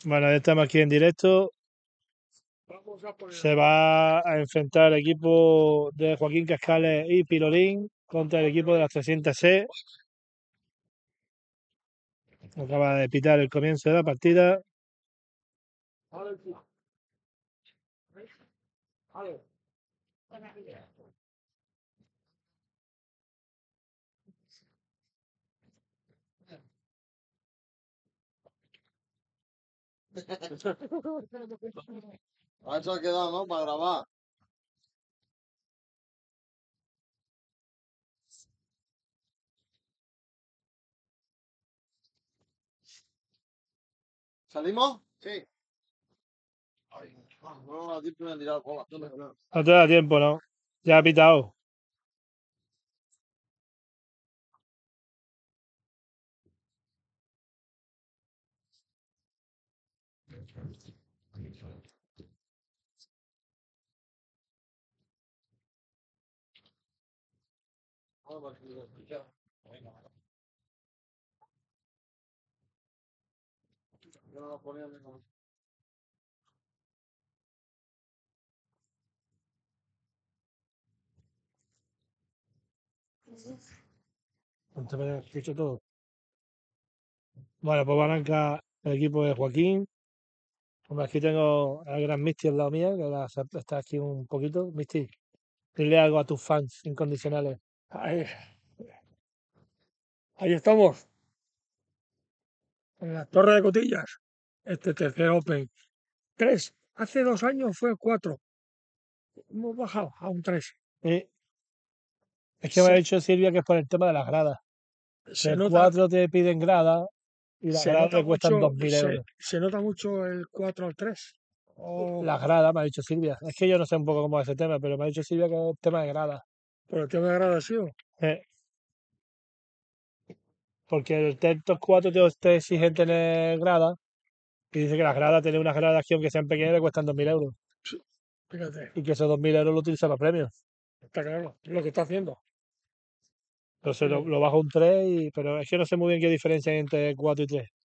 Bueno, ya estamos aquí en directo. Se va a enfrentar el equipo de Joaquín Cascales y Pilorín contra el equipo de las 300C. Acaba de pitar el comienzo de la partida. A eso ha quedado, ¿no? Para grabar. ¿Salimos? Sí. No, a ti me han tirado cola. No te da tiempo, ¿no? Ya ha pitado. Entonces, me escucho todo. Bueno, pues va a arrancar el equipo de Joaquín. Hombre, aquí tengo al gran Misty al lado mía, que ahora está aquí un poquito. Misty, dile algo a tus fans incondicionales. Ahí estamos, en la Torre de Cotillas, este tercer Open. 3. Hace 2 años fue 4. Hemos bajado a un 3. Es que me ha Se, dicho Silvia que es por el tema de las gradas. se El nota, 4 te piden gradas y las se gradas nota te cuestan mucho, 2.000 se, euros. se nota mucho el 4 al 3. Las gradas, me ha dicho Silvia. Es que yo no sé un poco cómo es ese tema, pero me ha dicho Silvia que es tema de gradas. Por el tema de gradación. Eh, porque el Tentos 4 te exige tener gradas y dice que las gradas, tener unas gradas que aunque sean pequeñas, le cuestan 2.000 euros. Fíjate, Y que esos 2.000 euros lo utiliza para premios. está claro, lo que está haciendo. Entonces lo bajo a un 3, pero es que no sé muy bien qué diferencia hay entre 4 y 3.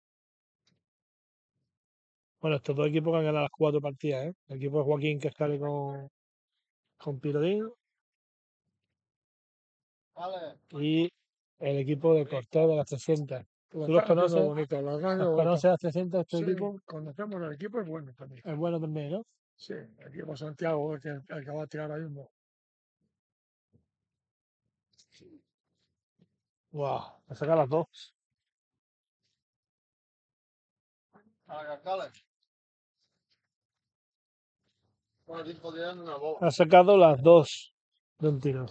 Bueno, estos dos equipos que han ganado las 4 partidas, ¿eh? El equipo de Joaquín, que escale con Pirodín, Vale. y el equipo de Cortés de las 300. Lo ¿Tú los está haciendo conoces? bonito, lo está haciendo ¿Los bonito. conoces las 300 este Sí, equipo? conocemos el equipo, es bueno también. Es bueno también, ¿no? Sí, el equipo Santiago, el que va a tirar ahora mismo. Wow, me saca las dos. A la Cascales. Bueno, a ti podrían una voz. Ha sacado las dos de un tiro.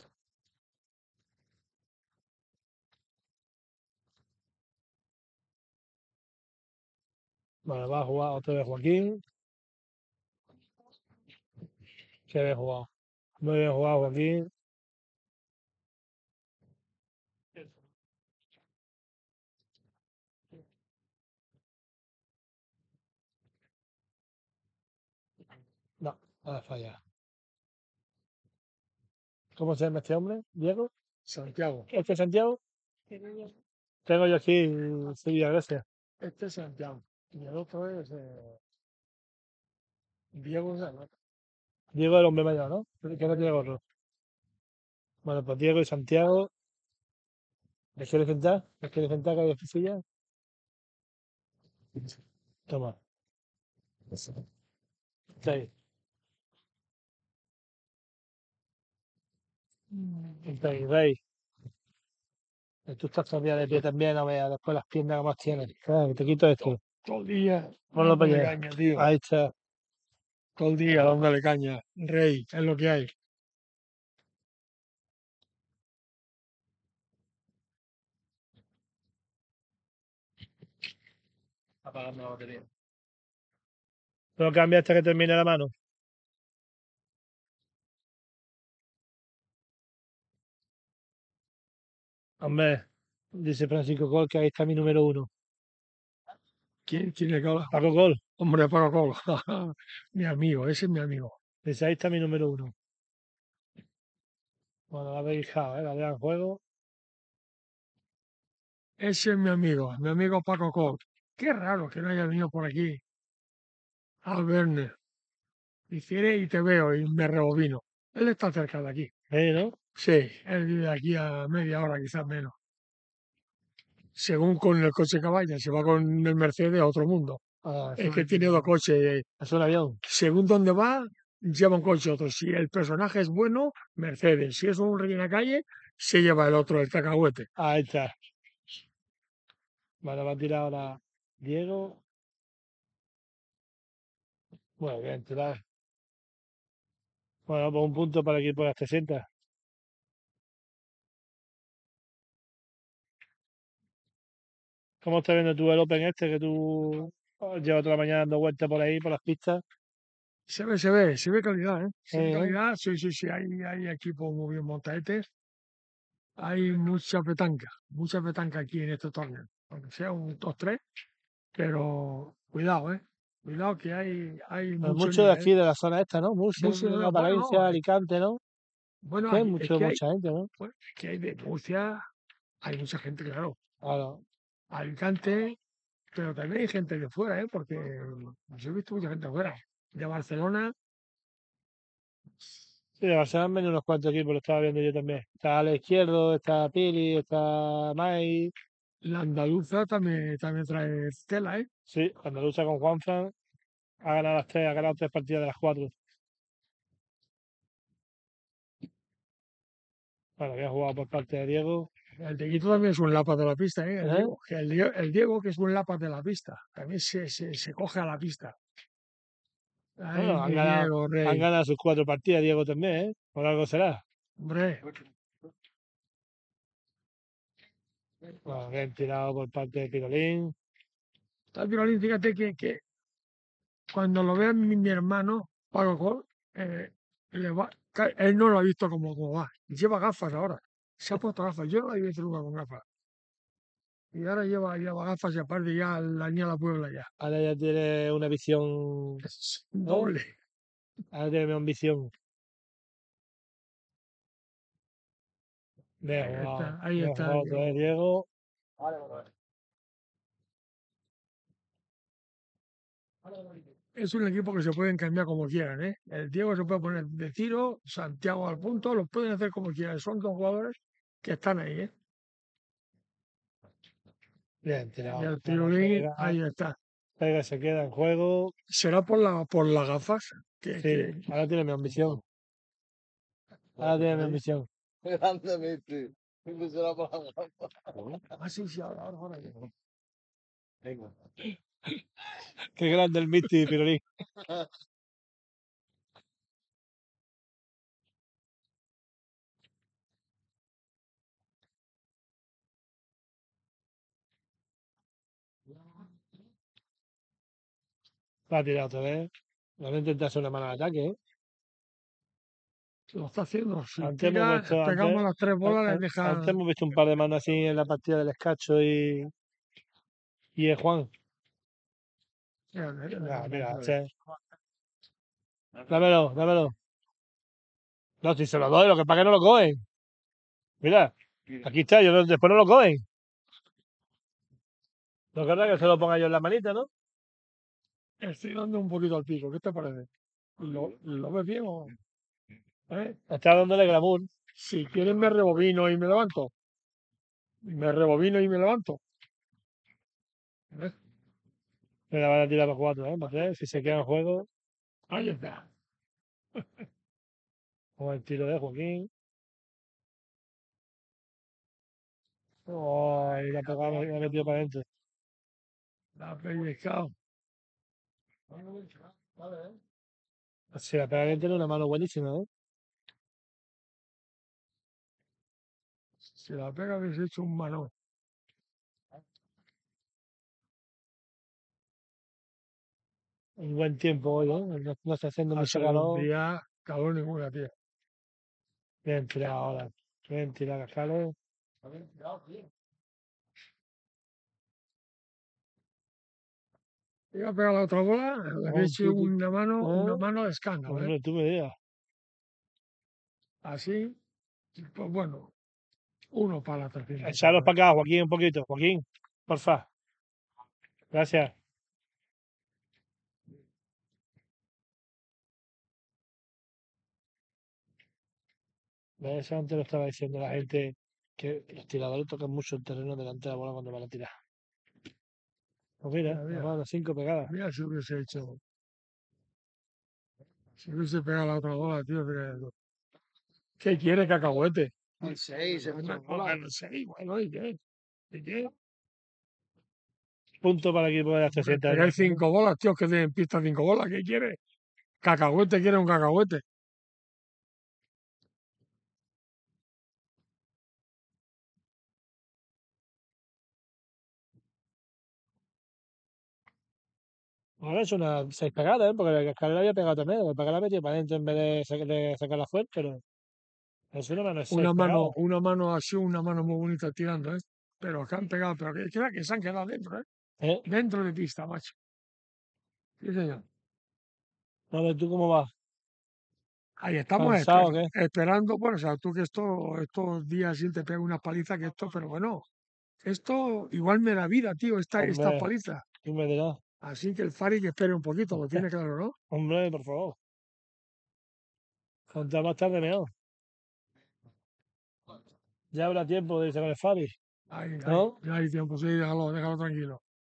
Vale, va a jugar otra vez Joaquín. Qué bien jugado. Muy bien jugado, Joaquín. No, ha fallado. ¿Cómo se llama este hombre? ¿Diego? Santiago. ¿Este es Santiago? Tengo yo aquí Sevilla, gracias. Este es Santiago. Y el otro es Diego Gana. Diego es el hombre mayor, ¿no? Que no tiene gorro. Bueno, pues Diego y Santiago. ¿Les quieres sentar? ¿Les quieres sentar que hay silla? Toma. Seis. Seis, rey. Tú estás todavía de pie también, no veas después las piernas que más tienes. Claro, te quito esto. Todo el día Ponlo para dándole allá. caña, tío. Ahí está. Todo el día dándole caña. Rey, es lo que hay. Apagando la batería. ¿No cambia hasta que termine la mano? Hombre, dice Francisco Gol que ahí está mi número 1. ¿Quién le cola? Paco Gol. Hombre, Paco Colo. Mi amigo, ese es mi amigo. Dice, ahí está mi número 1. Bueno, la habéis dejado, la dejan juego. Ese es mi amigo Paco Colo. Qué raro que no haya venido por aquí al verme. Dice, y te veo y me rebobino. Él está cerca de aquí. ¿No? Sí, él vive aquí a media hora, quizás menos. Según con el coche que vaya, si va con el Mercedes a otro mundo. Ah, Es que tiene dos coches. es un avión. Según dónde va, lleva un coche otro. Si el personaje es bueno, Mercedes. Si es un rey en la calle, se lleva el otro, el cacahuete. Ahí está. Vale, va a tirar ahora Diego. Bueno, bien, tirar. Bueno, pues un punto para el equipo de las 300. ¿Cómo estás viendo tú el Open este que tú llevas toda la mañana dando vueltas por ahí, por las pistas? Se ve calidad, ¿eh? Se ve ¿No? calidad, sí, sí, sí, hay equipos muy bien montadetes. Hay mucha petanca aquí en este torneo. Aunque sea un 2-3, pero cuidado, ¿eh? Cuidado que hay Pues mucho mucho de nivel. aquí, de la zona esta, ¿no? Murcia, Bueno, Valencia, Alicante, ¿no? bueno, Que hay es que hay, mucha gente, ¿no? bueno, es que hay de Murcia, hay mucha gente, claro. Claro. Alicante, pero también hay gente de fuera, ¿eh? Porque yo he visto mucha gente de fuera. De Barcelona, Sí, de Barcelona han venido unos cuantos equipos, lo estaba viendo yo también. Está al izquierdo, está Pili, está Mai. la andaluza también trae tela, ¿eh? Sí, Andaluza con Juanfran ha ganado 3 partidas de las 4. Bueno, había jugado por parte de Diego. El Dieguito también es un lápaz de la pista, ¿eh? El ¿Eh? Diego, que el Diego, que es un lápaz de la pista, también se coge a la pista. Ay, Bueno, mi Diego, han rey. ganado sus 4 partidas, Diego también, ¿eh? Por algo será. Hombre, Bueno, bien tirado por parte de Pirolín. está Pirolín, fíjate que cuando lo vea mi hermano, Paco Col, él no lo ha visto como va. Lleva gafas ahora. Se ha puesto gafas. Yo no lo he visto nunca con gafas. Y ahora lleva gafas y aparte ya la niña la Puebla ya. Ahora ya tiene una visión. Es doble. Ahora tiene una visión. Ahí Bien está el jugado otra vez, Diego. Diego. Es un equipo que se pueden cambiar como quieran, ¿eh? El Diego se puede poner de tiro, Santiago al punto, lo pueden hacer como quieran. Son dos jugadores que están ahí, ¿eh? Bien Y tirado. el Bueno, Pirulín, ahí está. Pega se queda en juego. Será por las gafas Sí, ahora tiene mi ambición. Ahora tiene mi ambición. Grande Messi. Siempre será para la gamba. Ah, sí, sí, ahora ya. Venga. Qué grande el Misti, Pirolín. Va a tirar otra vez. Van a intentar hacer una mano de ataque, ¿eh? Lo está haciendo. Si Antes hemos visto, pegamos las tres bolas, les antes deja. hemos visto un par de manos así en la partida del Escacho y el Juan. Mira, che. Dámelo. No, si se lo doy, lo que pasa es que no lo cogen. Mira, aquí está, después no lo cogen. No es verdad que se lo ponga yo en la manita, ¿no? Estoy dando un poquito al pico. ¿Qué te parece? ¿Lo ves bien o...? ¿Eh? Está dándole glamour. Si quieres me rebobino y me levanto. Me rebobino y me levanto. ¿Eh? Me la van a tirar para 4, ¿eh? Para 3, si se queda en juego. Ahí está. Con el tiro de Joaquín. Oh, y la pegado, la ha metido para adentro. La ha pellizcado. Si la pega bien, tiene una mano buenísima, ¿eh? Si la pega habéis hecho un mano. Un buen tiempo hoy, ¿eh? No está haciendo Ha mucho sido un calor. día calor ninguna, tío. Bien tirado ahora. Bien tirado, Cascales. Iba a pegar la otra bola, le había hecho una ¿Eh? mano de escándalo, ¿eh? Hombre, tú me digas. Así, pues bueno, uno para la 300. Echaros para acá, Joaquín, un poquito. Joaquín, porfa. Gracias. Eso antes lo estaba diciendo la gente, que los tiradores tocan mucho el terreno delante de la bola cuando van a tirar. Pues mira, Mira, nos mira, van a 5 pegadas. mira si hubiese hecho. Si hubiese pegado la otra bola, tío. ¿Qué quiere, cacahuete? El 6, se mete Bueno, la bola. bueno, sí, bueno, ¿y qué? ¿Y qué? Punto para el equipo de las Hombre, 300 pegáis años. 5 bolas, tío, que den pista 5 bolas. ¿Qué quiere? Cacahuete quiere un cacahuete. Ahora es una 6 pegadas, ¿eh? Porque la escalera había pegado también. El pegar la metió para adentro en vez de sacarla fuera, pero es una mano 6 pegadas. Una mano así, una mano muy bonita tirando, ¿eh? Pero que han pegado, pero que se han quedado dentro, ¿eh? ¿Eh? Dentro de pista, macho. Sí, señor. A ver, ¿tú cómo vas? Ahí estamos ¿Cansado o qué? esperando, bueno, o sea, tú que estos días sí te pego una paliza que esto, pero bueno, esto igual me da vida, tío, esta Hombre, paliza. tú me dirás. Así que el Fari que espere un poquito, lo tiene claro, ¿no? Hombre, por favor. Contra más tarde mejor. Ya habrá tiempo de irse con el Fabi, ¿no? Ya hay tiempo, sí, déjalo tranquilo.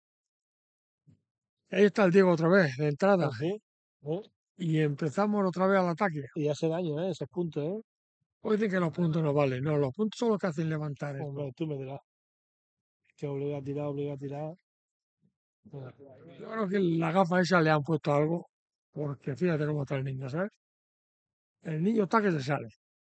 Ahí está el Diego otra vez, de entrada, Pues sí. ¿Eh? y empezamos otra vez al ataque. Y hace daño, ¿eh? Esos puntos, ¿eh? Hoy dicen que los puntos no valen, no, los puntos son los que hacen levantar esto. Hombre, tú me dirás. Que obliga a tirar, obliga a tirar. Bueno, Yo creo que la gafa esa le han puesto algo, porque fíjate cómo está el niño, ¿sabes? El niño está que se sale.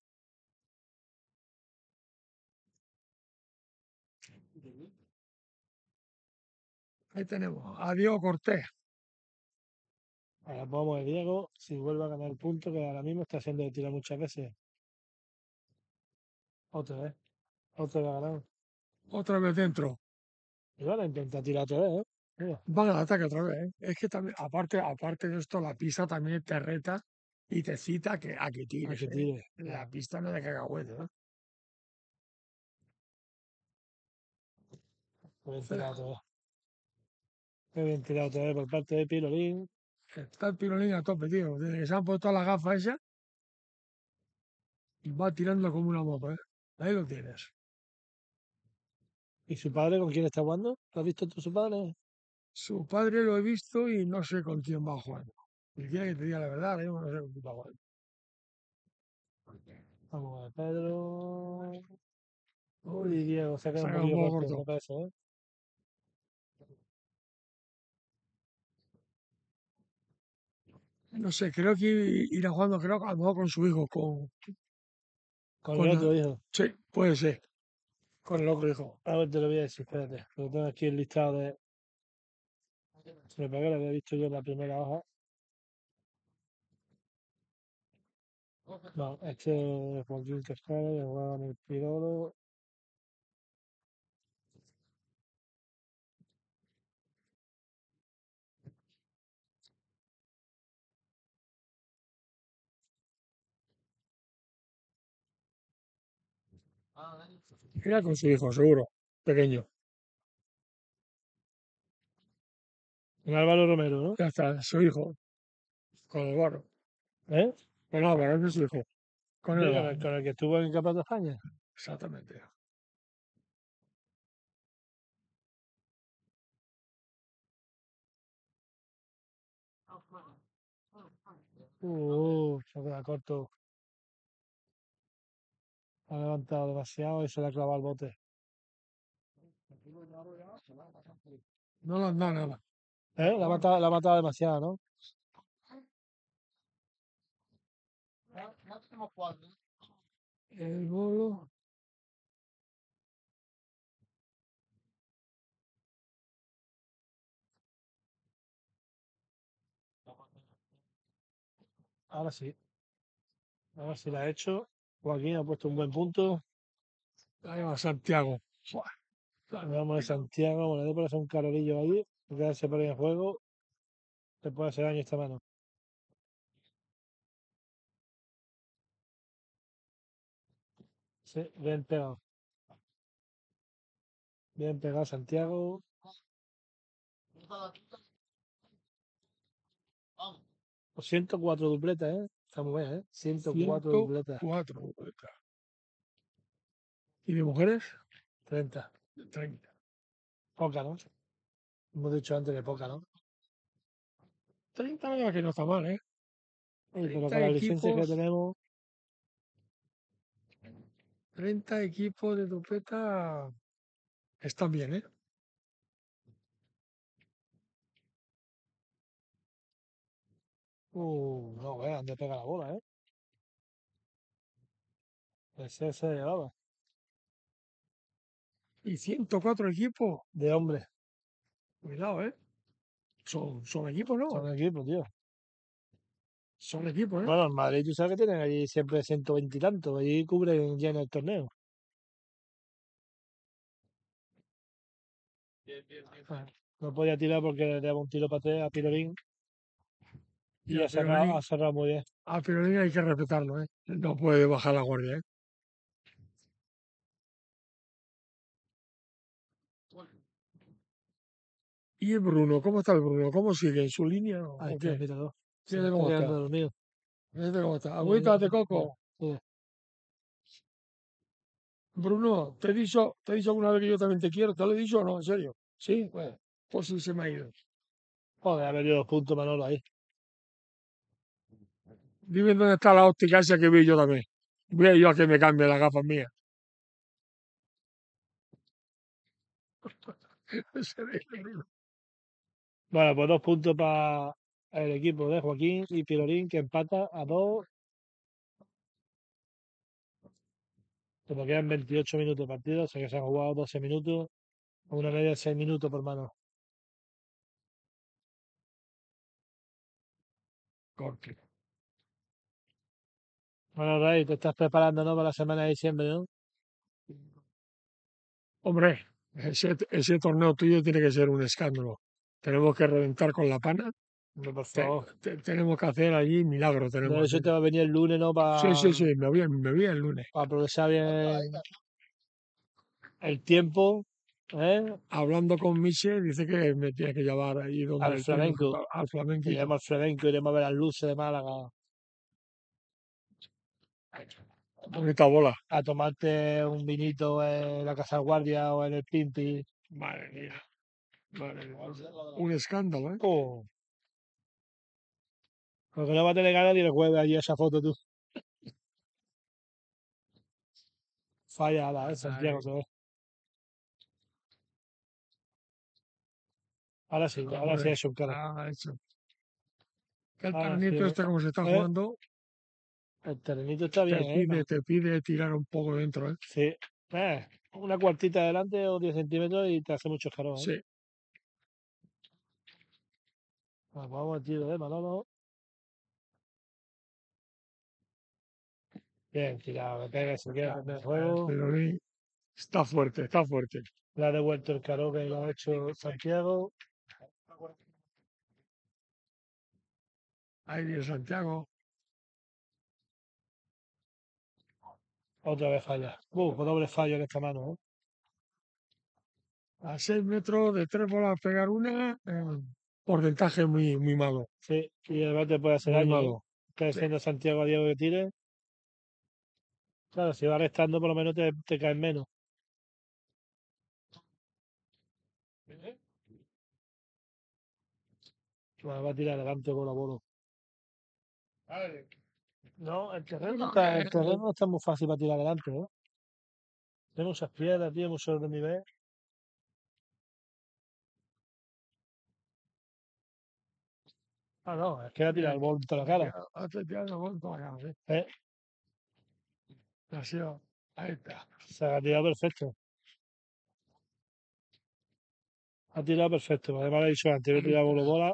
Ahí tenemos a Diego Cortés. ahora vamos a Diego. Si vuelve a ganar el punto, que ahora mismo está haciendo de tirar muchas veces. Otra vez. Otra vez ha ganado. Otra vez dentro. Y van a intentar tirar otra vez, ¿eh? Mira, Van al ataque otra vez, ¿eh? Es que también, aparte de esto, la pista también te reta y te cita a que a tires, que ¿eh? tire. La pista no es de cacahuete, ¿eh? Qué bien Entonces, tirado otra vez. Qué bien tirado otra vez por parte de Pilolín. está el pirolín a tope, tío. Desde que se han puesto la gafa esa, va tirando como una moto, ¿eh? Ahí lo tienes. ¿Y su padre con quién está jugando? ¿Lo has visto tú, su padre? Su padre lo he visto y no sé con quién va jugando. Y quiere que te diga la verdad, yo no sé con quién va jugando. Vamos a ver, Pedro. Uy, Diego, se ha quedado un Saca un poquillo poco corto, corto. me parece, ¿eh? No sé, creo que irá jugando, creo que a lo mejor con su hijo, Con el con otro el- hijo. sí, puede ser, con el otro hijo. A ver, te lo voy a decir, espérate. Lo tengo aquí el listado de. Se me pegó lo había visto yo en la primera hoja. No, este es Joaquín Cascada, que jugaba en el Pirolo. Irá con su hijo, seguro, pequeño. En Álvaro Romero, ¿no? Ya está, su hijo, con el barro. ¿Eh? Con Álvaro, ese es su hijo. Con Sí, él con va. el que estuvo en el Campeonato de España. Exactamente. Se queda corto. Ha levantado demasiado y se le ha clavado el bote. No le han dado nada. La ha matado demasiado, ¿no? Ya tenemos cuatro. El bolo. Ahora sí. Ahora sí la ha hecho. Joaquín ha puesto un buen punto. Ahí va Santiago. Vamos a Santiago. Bueno, le pones un carolillo ahí. Quedarse por ahí en juego. Le puede hacer daño esta mano. Sí, bien pegado. Bien pegado Santiago. Pues 104 dupletas, ¿eh? Está muy bien, ¿eh? 104 dupletas. 104 dupletas. ¿Y de mujeres? 30. 30. Poca, ¿no? Hemos dicho antes que poca, ¿no? 30 la verdad que no está mal, ¿eh? Oye, pero 30 con las licencias que equipos, tenemos, 30 equipos de dupleta están bien, ¿eh? no veas dónde pega la bola, ¿eh? Ese se llevaba. Y 104 equipos, De hombre. cuidado, ¿eh? Son equipos, ¿no? Son equipos, tío. Son equipos, ¿eh? Bueno, en Madrid tú sabes que tienen allí siempre 120 y tanto. Allí cubren ya en el torneo. No podía tirar porque le daba un tiro para atrás a Pirorín y Y a Pirolín, ha cerrado muy bien. a Pirolín hay que respetarlo, ¿eh? No puede bajar la guardia, ¿eh? ¿Y el Bruno? ¿Cómo está el Bruno? ¿Cómo sigue? ¿En su línea Ahí o está, qué? míralo. Se Fíjate está cómo quedando está. dormido. Fíjate cómo está. Mira, Agüita de mira, coco. mira. Bruno, ¿te he dicho alguna vez que yo también te quiero? ¿Te lo he dicho o no? ¿En serio? Sí, bueno, pues sí se me ha ido. Joder, ha perdido 2 puntos Manolo ahí. Dime dónde está la óptica esa que vi yo también. Voy a ir yo a que me cambie las gafas mías. Se ve, Bruno. Bueno, pues 2 puntos para el equipo de Joaquín y Pirorín que empata a 2. Como quedan 28 minutos de partido, o sea que se han jugado 12 minutos, a una media de 6 minutos por mano. Corte. Bueno, Rey, te estás preparando, ¿no? Para la semana de diciembre, ¿no? Hombre, ese torneo tuyo tiene que ser un escándalo. Tenemos que reventar con la pana. Hombre, por favor. Tenemos que hacer allí milagros. De Tenemos que eso hacer. te va a venir el lunes, ¿no? Sí, sí, Para sí, me voy el lunes. aprovechar bien el tiempo, ¿eh? Hablando con Miche, dice que me tiene que llevar ahí donde Al él tiene flamenco. al flamenquito. Iremos al flamenco, iremos a ver las luces de Málaga, Bonita bola. a tomarte un vinito en la Casa Guardia o en el Pimpi. Madre mía. Madre mía. Un escándalo, ¿eh? Oh, porque no va a tener ganas ni el jueves allí esa foto tú. Falla la de Santiago, Ay, se ve. Ahora sí hombre, es un cara. hecho. Que el Ahora sí, terrenito este, como se está ¿eh? jugando, El terrenito está te bien, ¿eh? pide, te pide tirar un poco dentro, ¿eh? Sí. Una cuartita adelante o 10 centímetros y te hace mucho escarón, ¿eh? Sí. Vamos al tiro de Manolo. Bien tirado, me pega si quiere el juego. Pero está fuerte, está fuerte. Le ha devuelto el carón que lo ha hecho Santiago. Ahí viene Santiago. Otra vez falla. Doble fallo en esta mano, ¿eh? A 6 metros de 3 bolas pegar una, porcentaje muy, muy malo. Sí, y además te puede hacer Muy daño, ¿eh? malo. Está Sí. diciendo Santiago a Diego que tire. Claro, si va restando, por lo menos te caen menos. Bueno, va a tirar adelante bola a bolo. No, el terreno no está muy fácil para tirar adelante, ¿eh? Tiene muchas piedras, tiene mucho de nivel. Ah, no, es que va a tirar el bol toda la cara. Hace tirar el gol toda la cara, sí. ¿Eh? Ha sido- Ahí está. Se ha tirado perfecto. Ha tirado perfecto. Además, le he dicho antes, voy a tirar bolo bola.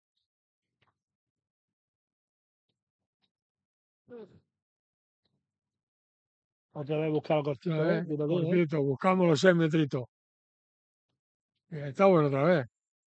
Otra vez buscar cortito, ¿eh? Pirorín, ¿eh? Cortito, buscamos los 6 metritos. Está bueno otra vez.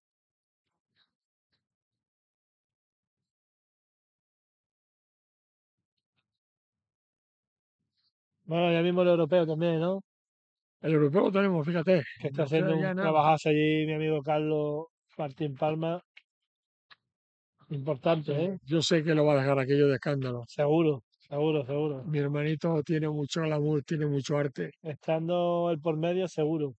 Bueno, ya mismo el europeo también, ¿no? El europeo lo tenemos, fíjate. Que está No queda haciendo ya un nada. trabajazo allí mi amigo Carlos Martín Palma. Importante, ¿eh? Yo sé que lo va a dejar aquello de escándalo. Seguro, seguro, seguro. Mi hermanito tiene mucho glamour, tiene mucho arte. Estando el por medio, seguro.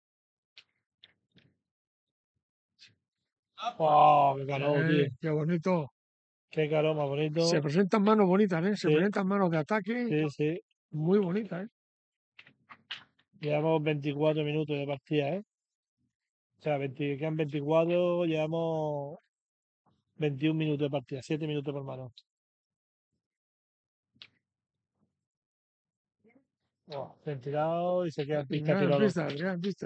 ¡Oh, qué calor, tío! Qué bonito. ¡Qué calor más Se bonito! presentan manos bonitas, ¿eh? Se Sí, presentan manos de ataque sí, sí. muy bonitas, ¿eh? Llevamos 24 minutos de partida, ¿eh? O sea, quedan 24, llevamos 21 minutos de partida, 7 minutos por mano. Oh, se han tirado y se queda en pista Gran Pirolo. pista, gran pista.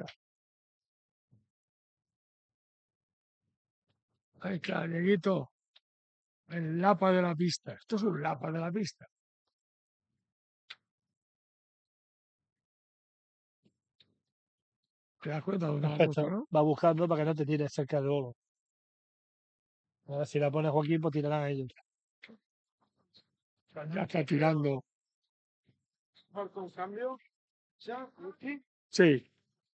Ahí está, Dieguito. El lapa de la pista. Esto es un lapa de la pista. ¿Te das cuenta dónde la ha puesto, Perfecto. no? Va buscando para que no te tires cerca del bolo. A ver, si la pone Joaquín, pues tirarán a ellos. Ya está tirando. ¿Con cambio? ¿Ya? ¿Sí? Sí.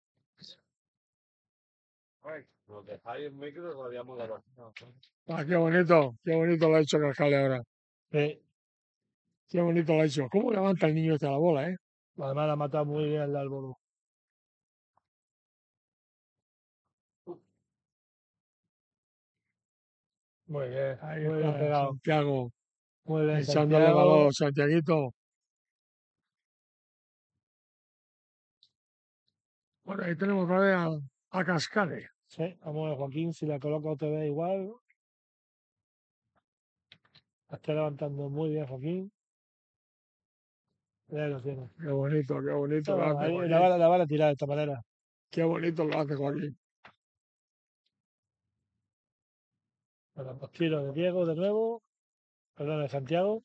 Lo dejáis en micro y radiamos la voz. Ah, qué bonito lo ha hecho Cascale ahora. Sí. Qué bonito lo ha hecho. ¿Cómo levanta el niño este la bola, eh? Además la ha matado muy bien el bolo. Muy bien, Ahí muy bien está pegado. Santiago, Muy bien, echándole Santiago. valor, Santiaguito. Bueno, ahí tenemos otra vez a Cascale. Sí, vamos a ver, Joaquín, si la coloca otra vez igual. La está levantando muy bien, Joaquín. Ya lo tiene. Qué bonito lo No, hace ahí Joaquín. la van a tirar de esta manera. Qué bonito lo hace Joaquín. Bueno, pues tiro de Diego de nuevo. Perdón, de Santiago.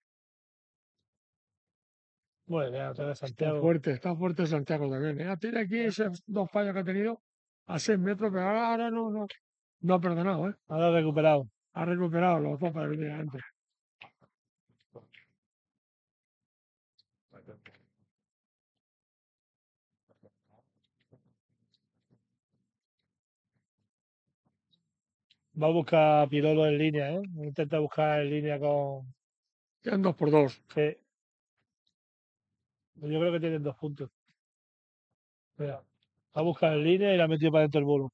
Muy bien, otra vez Santiago. Está fuerte Santiago también. Tiene aquí esos dos fallos que ha tenido a 6 metros, pero ahora no ha perdonado, ¿eh? Ahora recuperado. Ha recuperado los dos fallos que tenía antes. Va a buscar Pirolo en línea, ¿eh? Intenta buscar en línea con. Quedan 2-2. Sí. Yo creo que tienen 2 puntos. Mira, va a buscar en línea y la ha metido para dentro del bolo.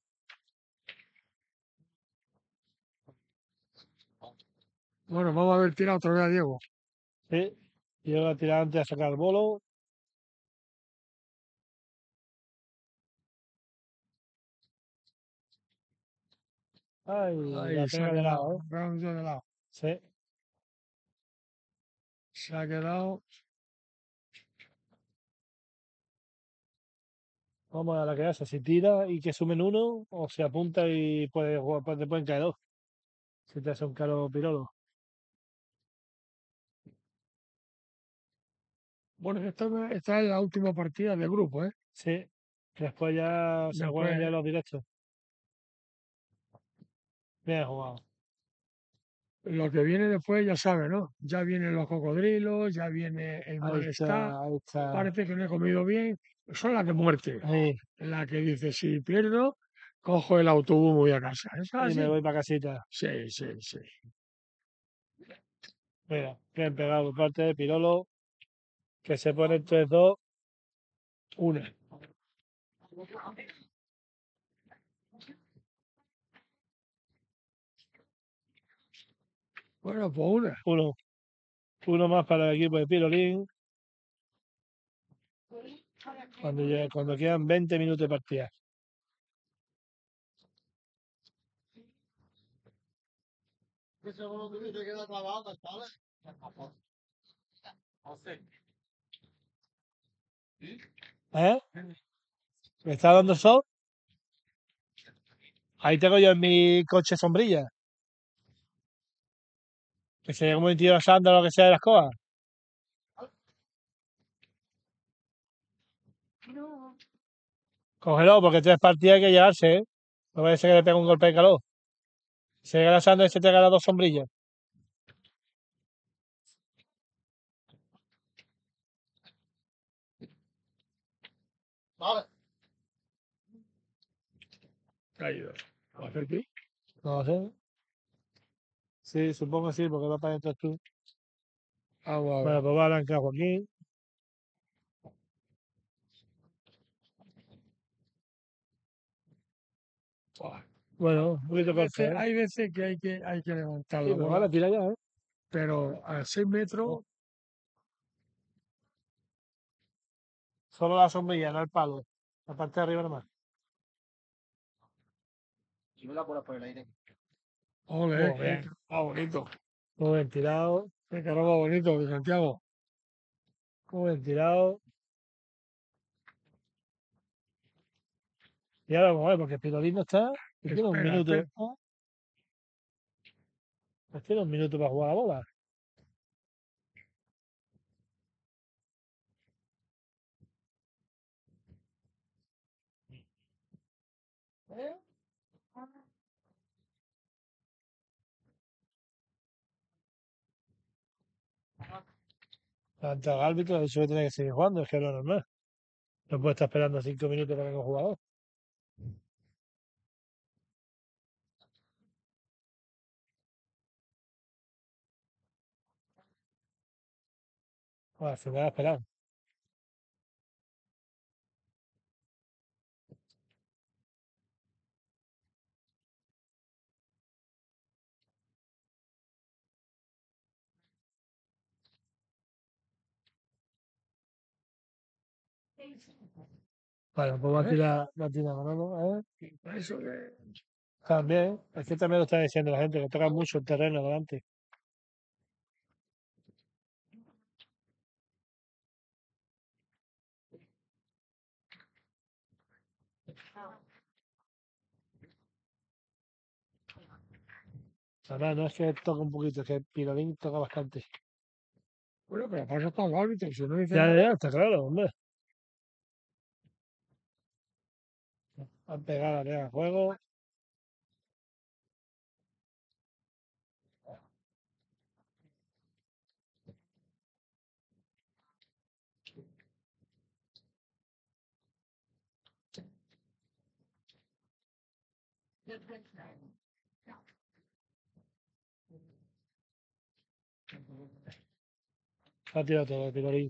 Bueno, vamos a ver tirado otra vez a Diego. Sí. Y llega a tirar antes a sacar el bolo. Ay, Ahí la se ha pega de lado, quedado, ¿eh? de lado. Sí. Se ha quedado. Vamos a la que hace. Si tira y que sumen uno, o se apunta y puede jugar, pues te pueden caer dos. Si te hace un caro Pirolo. Bueno, esta es la última partida del grupo, ¿eh? Sí. Después ya se juegan ya Después, los directos. Bien jugado. lo que viene después ya sabe, ¿no? Ya vienen los cocodrilos, ya viene el Ahí malestar. está, ahí está. Parece que no he comido bien. Son las de muerte. Ahí. La que dice, si pierdo, cojo el autobús, voy a casa. ¿Es Y me así? voy para casita. Sí, sí, sí. Mira, bien pegado por parte de Pirolo, que se pone 3-2. Una. Bueno, pues una. Uno más para el equipo de Pirolín. Cuando quedan 20 minutos de partida. Seguro que se queda clavado, ¿sabes? ¿Eh? ¿Me está dando sol? Ahí tengo yo en mi coche sombrilla. Que se llega un momentito asando lo que sea de las cosas. Cógelo, porque 3 partidas hay que llevarse, ¿eh? No vaya a ser que le pegue un golpe de calor. Se llega asando y se te las 2 sombrillas. Vale. Caído. ¿Va a hacer qué? No lo sé. Sí, supongo que sí, porque va para adentro tú. Vamos a ver. Bueno, pues va a arrancar Joaquín. Buah. Bueno, un poquito corto, ¿eh? Hay veces que hay que levantar Sí, la pero bola, ahora tira ya, ¿eh? pero a 6 metros, Solo la sombrilla, no el palo. La parte de arriba nomás. Si me la pones por el aire. ole, Muy bien. va bonito. Muy bien tirado. Qué caramba bonito de Santiago. Muy bien tirado. Y ahora vamos a ver, porque el Pirolín no está. Y tiene un Espera, minuto. espera. ¿Ah? Pues tiene un minuto para jugar la bola. Ante el árbitro, eso que tiene que seguir jugando, es que es lo normal. No puede estar esperando 5 minutos para que un jugador. Bueno, al final esperar. Bueno, pues va a tirar Manolo, ¿eh? Eso que También, es que también lo está diciendo la gente, que toca mucho el terreno delante. Además, no es que toca un poquito, es que el Pirolín toca bastante. bueno, pero pasa hasta el árbitro, si no dice Ya, nada. ya, está claro, hombre. Han pegado la pega a juego. Ha tirado todo el Pirolín.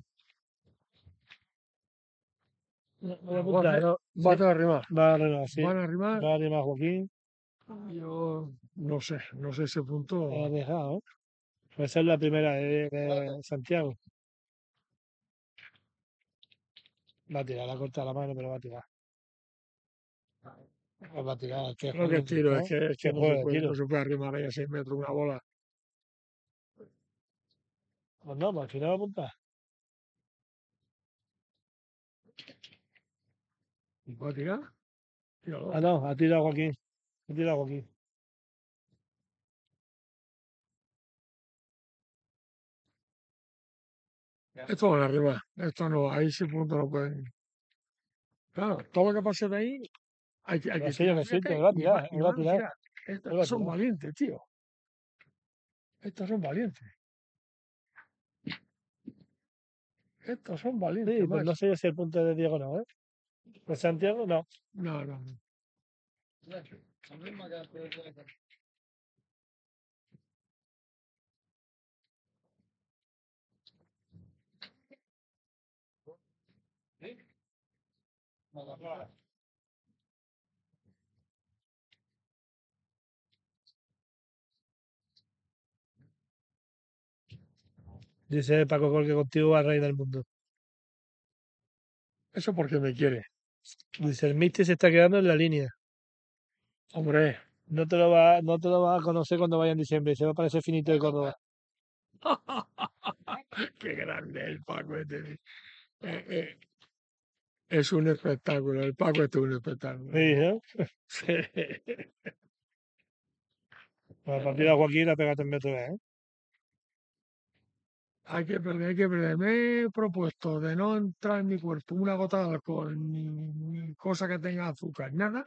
No, no me apunta, no. Va Sí, a arrimar. va a arrimar, sí. Van a arrimar. Va a arrimar Joaquín. Yo no sé ese punto. Lo ha dejado, ¿eh? Puede ser la primera de Santiago. Va a tirar, la corta la mano, pero va a tirar. Va a tirar, que Creo que juegue, tiro, ¿no? es que Que juegue, tiro. no se puede arrimar ahí a 6 metros una bola. Pues no, pues al final va a apuntar. ¿Y puede tirar? Tíralo. Ah, no, ha tirado Joaquín. Ha tirado Joaquín. Esto van a arrimar. Esto no, ahí ese punto no pueden. Claro, todo lo que pase de ahí hay que No sé yo que sí, fíjate, que va a y tirar, y él va a van a tirar, tirar. él va a Estos son tirar. valientes, tío. Estos son valientes. Estos son valientes, Sí, pues macho. no sé yo si el punto de Diego no, ¿eh? De Santiago no. No, no, no. Dice Paco Gol que contigo va a reír del mundo. Eso porque me quiere. Dice, el Misti se está quedando en la línea. Hombre, No te lo va a conocer cuando vaya en diciembre. Se va a parecer finito de Córdoba. qué grande el Paco este. Es un espectáculo. El Paco este es un espectáculo. Sí, ¿no? Sí. La partida de Joaquín la pega también otra vez, ¿eh? Hay que perder, hay que perder. Me he propuesto de no entrar en mi cuerpo una gota de alcohol, ni cosa que tenga azúcar, nada.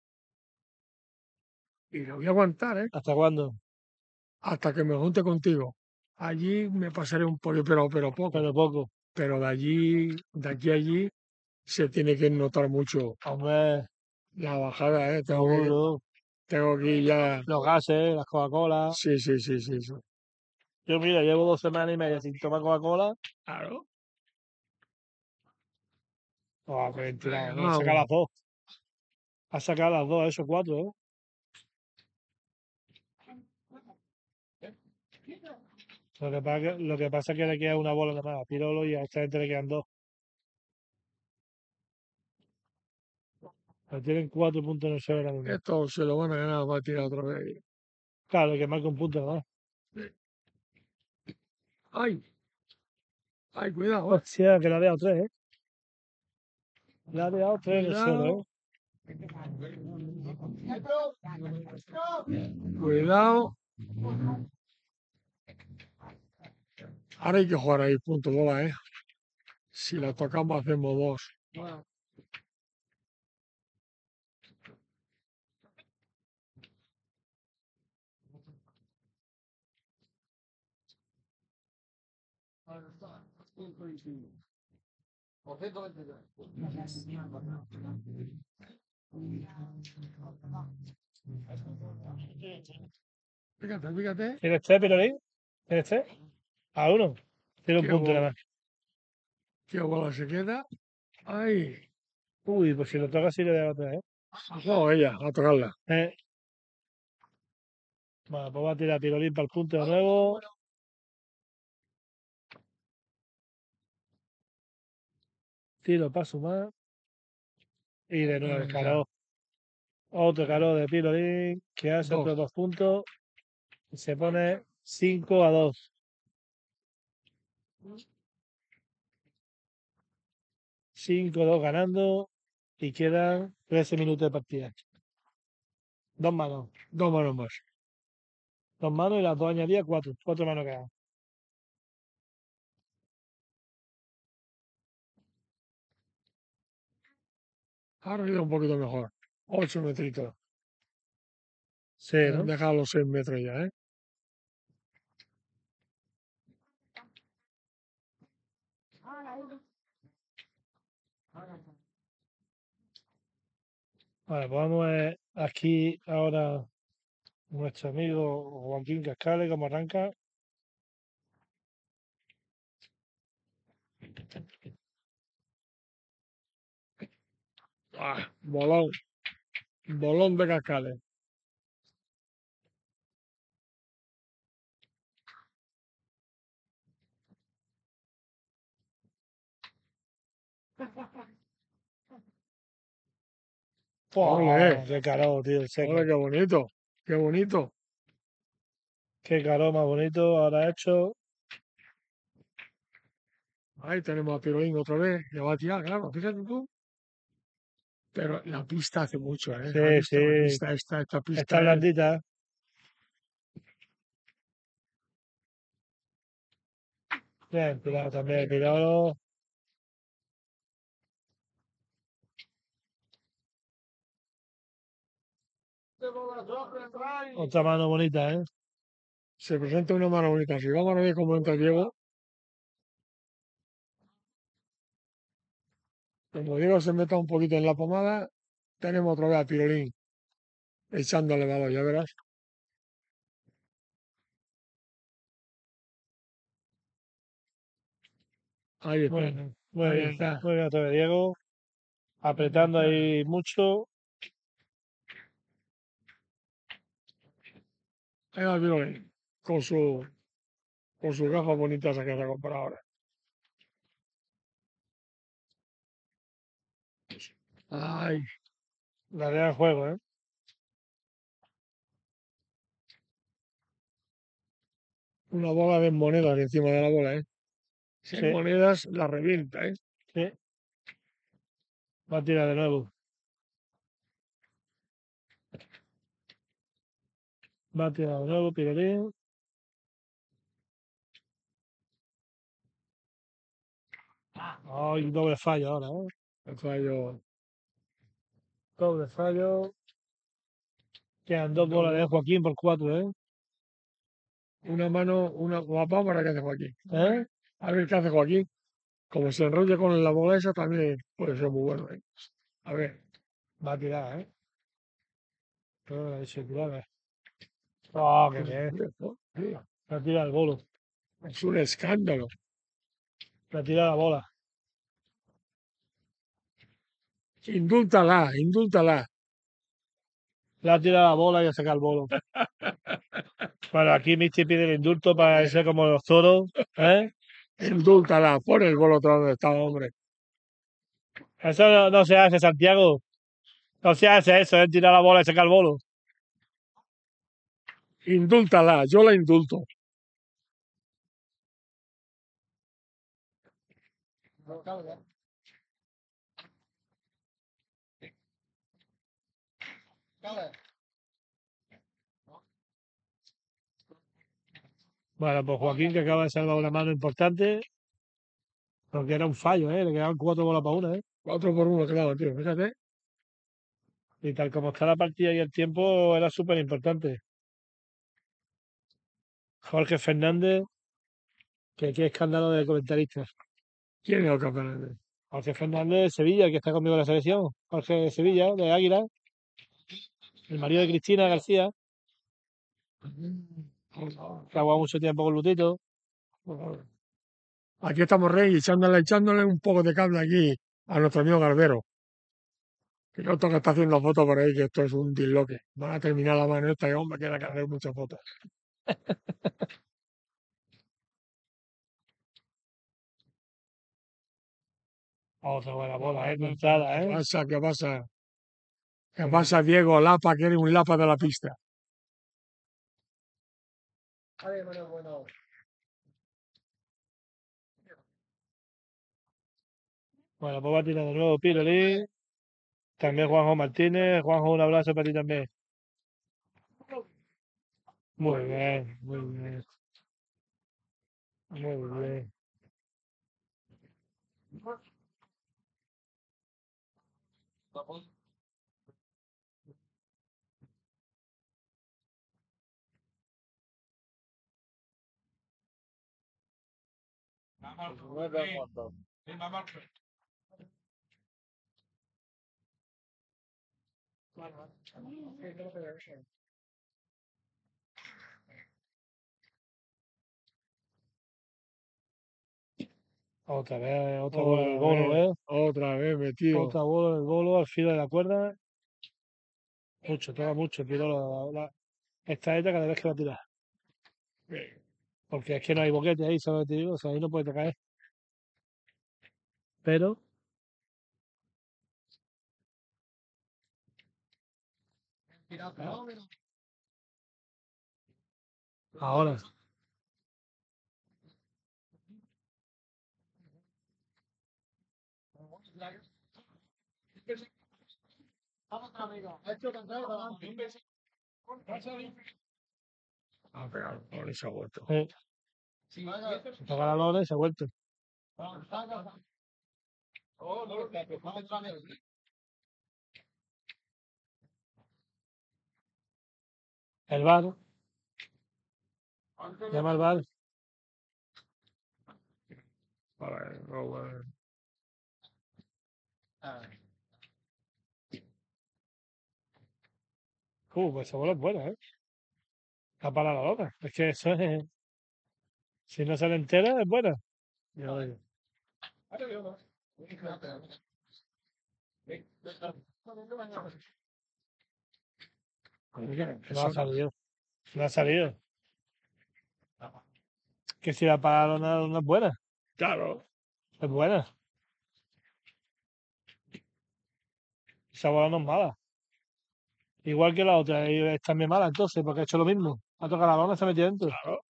Y lo voy a aguantar, ¿eh? ¿Hasta cuándo? Hasta que me junte contigo. Allí me pasaré un pollo, pero poco. Pero poco. Pero de aquí a allí, se tiene que notar mucho Hombre, la bajada, ¿eh? seguro. Tengo aquí ya. Los gases, las Coca-Cola. Sí, sí, sí, sí, sí. Yo, mira, llevo 2 semanas y media sin tomar Coca-Cola. Claro. Oh, qué mentira, Venga, ha sacado vamos. las dos. Ha sacado las dos, eso, 4, ¿eh? Lo que pasa es que le queda una bola nada más a Pirolo y a esta gente le quedan dos. Pero tienen 4 puntos en el suelo ahora mismo. Esto se lo van a ganar, va a tirar otra vez. Claro, el que marca un punto nada más. ¡Ay! ¡Ay, cuidado! Hostia, que le ha dado 3, ¿eh? Le ha dado 3 en el suelo, ¿eh? Cuidado. Ahora hay que jugar ahí, punto bola, ¿eh? Si la tocamos, hacemos 2. Fíjate, fíjate. ¿Tienes 3, Pirolín? ¿Tienes 3? A 1. Tiene un Qué punto nada bola, más. qué bola se queda. ¡Ay! Uy, pues si lo toca sí le da otra, ¿eh? No, ella, a tocarla. Bueno, pues va a tirar Pirolín para el punto de nuevo. Tiro para sumar. Y de nuevo el Venga, Caró. Otro Caró de Pirolín, que hace otros 2 puntos. Y se pone 5-2. 5-2 ganando. Y quedan 13 minutos de partida. 2 manos. 2 manos más. 2 manos y las 2 añadidas, 4. 4 manos quedan. Ahora queda un poquito mejor. 8 metritos. Sí, Han ¿no? dejado los 6 metros ya, ¿eh? Vale, pues vamos a ver aquí ahora nuestro amigo Joaquín Cascale, cómo arranca. ¡Ah! Bolón. Bolón de Cascales. ¡Ole! ¡Qué calor, tío! El seco. ¡Ole, qué bonito! ¡Qué bonito! Qué calor más bonito ahora hecho. Ahí tenemos a Pirolín otra vez. Le va a tirar, claro, fíjate tú. Pero la pista hace mucho, ¿eh? Sí, ¿Has visto la sí. pista? Esta Está pista es... blandita. Bien, tirado también. Tirado. Otra mano bonita, ¿eh? Se presenta una mano bonita. Si vamos a ver cómo entra Diego. Como Diego se meta un poquito en la pomada, tenemos otra vez a Pirolín echándole valor, ya verás. Ahí está. Bueno, muy Ahí bien. está. Muy bien otra vez, Diego. Apretando ahí mucho. Ahí va Pirolín. Con sus gafas bonitas que se ha comprado ahora. Ay, La de juego, ¿eh? una bola de monedas encima de la bola, ¿eh? Si hay Sí, monedas, la revienta, ¿eh? sí. Va a tirar de nuevo. Va a tirar de nuevo, Pirolín. Ay, doble fallo ahora, ¿eh? El fallo. Doble fallo. Quedan 2 bolas de Joaquín por 4, ¿eh? Una mano, una guapa para que hace Joaquín. ¿Eh? A ver qué hace Joaquín. Como se enrolla con la bola esa, también puede ser muy bueno, ¿eh? A ver. Va a tirar, ¿eh? La leche tirada. ¡Oh, qué bien! La tira al bolo. Es un escándalo. La tira la bola. Indúltala, indúltala. La tira la bola y a sacar el bolo. Bueno, aquí Misty pide el indulto para ser como los toros. ¿Eh? Indúltala. Pon el bolo otra vez donde estaba, hombre. Eso no se hace, Santiago. No se hace eso, es tirar la bola y sacar el bolo. Indúltala. Yo la indulto. Bueno, pues Joaquín, que acaba de salvar una mano importante, porque era un fallo, ¿eh? Le quedaban 4 bolas para una, ¿eh? 4 por 1, claro, tío. Fíjate. Y tal como está la partida y el tiempo, era súper importante. Jorge Fernández, que qué escándalo de comentaristas. ¿Quién es el campeón? Jorge Fernández de Sevilla, que está conmigo en la selección. Jorge de Sevilla, de Águila. El marido de Cristina García, que ha jugado mucho tiempo con Lutito. Aquí estamos, Rey, echándole un poco de cable aquí a nuestro amigo Garbero. Que otro que está haciendo fotos por ahí, que esto es un disloque. Van a terminar la mano esta y hombre, queda que hacer muchas fotos. Otra buena bola, ¿eh? De entrada, ¿Qué ¿eh? pasa? ¿Qué pasa? ¿Qué pasa, Diego Lapa, que eres un Lapa de la pista? Bueno, pues va a tirar de nuevo Pirolí. También Juanjo Martínez. Juanjo, un abrazo para ti también. Muy bien, muy bien. Muy bien. Otra vez, otra bola del bolo, ¿eh? Otra vez metido. Otra bola del bolo al filo de la cuerda. Mucho, toca mucho. Tiro esta esta cada vez que va a tirar. Porque es que no hay boquete ahí, ¿sabes? Te digo, o sea, ahí no puede tocar. Pero ahora, Ha pegado, ahora se ha vuelto. toca la lona y se ha vuelto. El bar. Llama al bar. Vale, no, vale. Pues esa bola es buena, ¿eh? Está para la lona. Es que eso es. Si no sale entera, es buena. Ya lo digo. No ha salido. No ha salido. Que si la para la lona no es buena. Claro. Es buena. Esa bola no es mala. Igual que la otra, y es también mala entonces, porque ha hecho lo mismo. Ha tocado la lona y se ha metido dentro. Claro.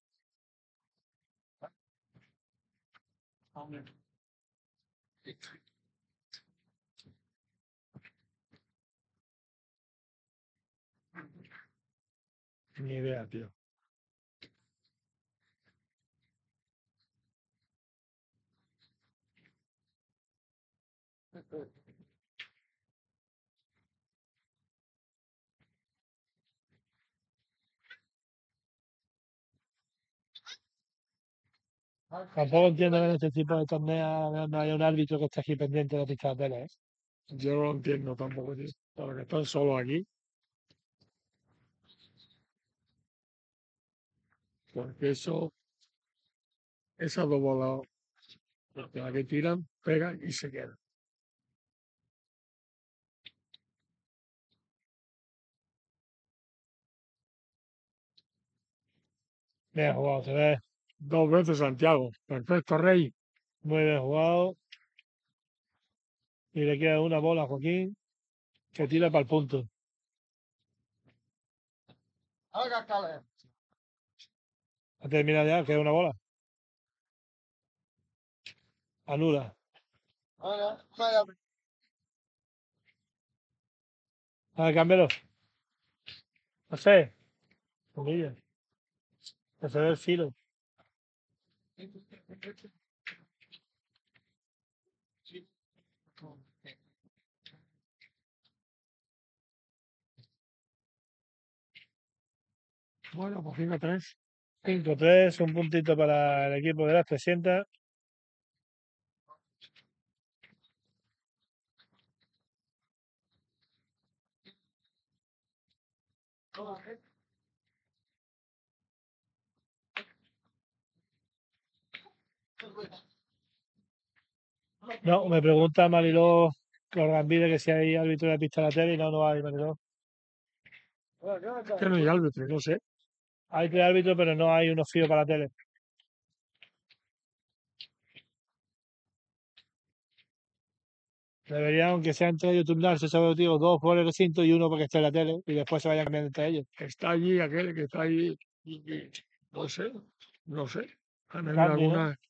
Ni idea, tío. Tampoco entiendo que en este tipo de torneos no haya un árbitro que esté aquí pendiente de la pista de tele, ¿eh? Yo no lo entiendo tampoco, tío. Para que están solo aquí. porque esas dos bolas, porque la que tiran, pegan y se quedan. Bien jugado, se ve. 2 veces Santiago. Perfecto, Rey. Muy bien jugado. Y le queda una bola a Joaquín que tira para el punto. Haga calor. Ha terminado ya, queda una bola. Anula. Ahora, vaya. Cámbialo. No sé. Comillas. Que se ve el filo. Bueno, pues 5-3. 5-3, un puntito para el equipo de las 300. No, me pregunta Mariló Gambide que si hay árbitro de pista de la tele y no hay, Mariló. Que no hay árbitro, no sé. Hay 3 árbitros, pero no hay unos fijos para la tele. Deberían, aunque sea entre ellos, turnarse, ¿sabes, tío? 2 por el recinto y uno porque esté en la tele y después se vayan cambiando entre ellos. Está allí aquel que está allí. No sé, no sé. Han habido Candy, ¿no? algunas.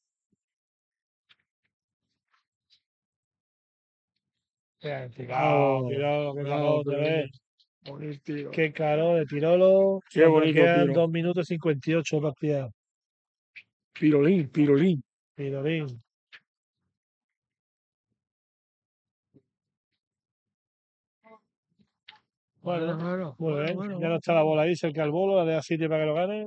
Bien, tirado, que Bravo, sacó otra vez. bonito tiro. Qué caro de Tirolo. Qué Cuando bonito quedan tiro. 2 minutos 58 de partida. Pirolín. Tirolín. Bueno, muy bien. Ya no está la bola ahí cerca del bolo, la deja sitio para que lo gane.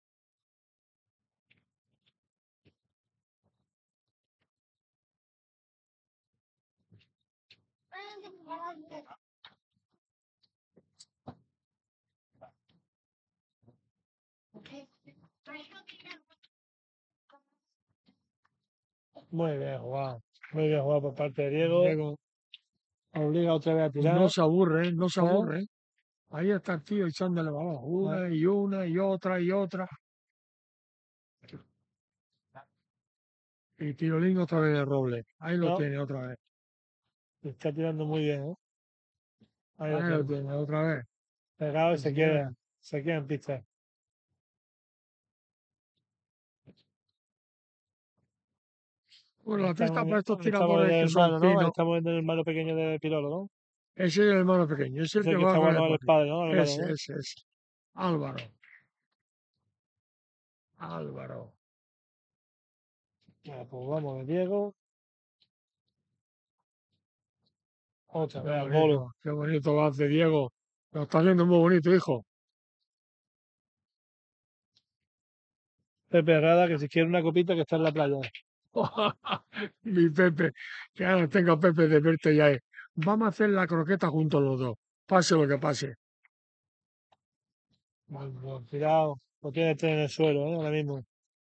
Muy bien jugado. Muy bien jugado por parte de Diego. Diego Obliga otra vez a tirar. no se aburre, no se aburre. Ahí está el tío echándole balón. Una y otra y otra. Y Tirolín otra vez de Roble. Ahí lo No. tiene otra vez. Está tirando muy bien, ¿eh? Ahí Ahí lo tiene otra vez. Pegado y se Bien. queda. Se queda en pista. Bueno, la pista para estos Estamos en tiradores el que son hermano, ¿no? finos. Estamos en el hermano pequeño de Pirolo, ¿no? Ese es el hermano pequeño. Ese es el que que juega está con el jugando con el Sporting. padre, ¿no? Álvaro, Ese, ¿no? ese. Álvaro. Ya, pues vamos de Diego. Otra vez al Qué bolo. bonito, qué bonito lo hace Diego. Lo está haciendo muy bonito, hijo. Pepe Herrada, que si quiere una copita que está en la playa. Mi Pepe, que ahora tengo a Pepe de verte ya. Vamos a hacer la croqueta juntos los dos. Pase lo que pase. Bueno, tirado. Lo tiene 3 en el suelo, ¿eh? Ahora mismo.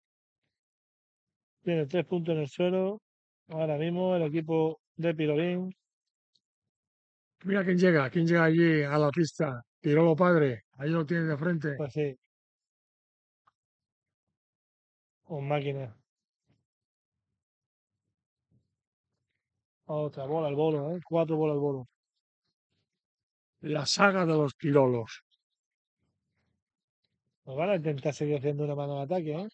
Tiene 3 puntos en el suelo. Ahora mismo el equipo de Pirolín. Mira quién llega allí a la pista. Tirolo padre, ahí lo tiene de frente. Pues sí. Con máquina. Otra bola al bolo, ¿eh? 4 bolas al bolo. La saga de los Tirolos. Pues van a intentar seguir haciendo una mano de ataque, ¿eh?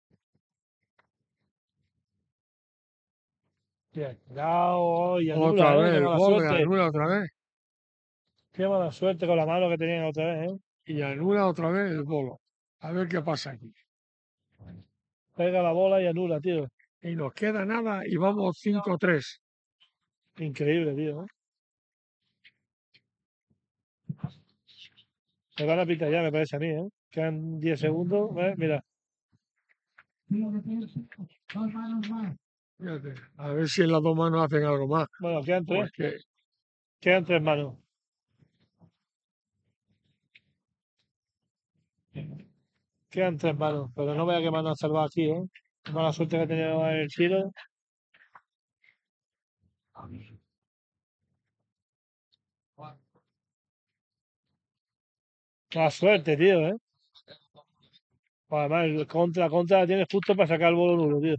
Bien, cuidado, y Otra anula, ¿eh? vez Qué el mala bolo y suerte. anula otra vez. Qué mala suerte con la mano que tenían otra vez, ¿eh? Y anula otra vez el bolo. A ver qué pasa aquí. Pega la bola y anula, tío. Y nos queda nada y vamos 5-3. Increíble, tío. Se van a pitar ya, me parece a mí, ¿eh? Quedan 10 segundos. Mira. Fíjate, a ver si en las dos manos hacen algo más. Bueno, quedan 3. Porque Quedan 3 manos. Quedan 3 manos, pero no vea qué mano ha salvado aquí, ¿eh? Mala suerte que ha tenido en el tiro. La suerte, tío, ¿eh? Además, el contra la tienes justo para sacar el bolo nulo, tío.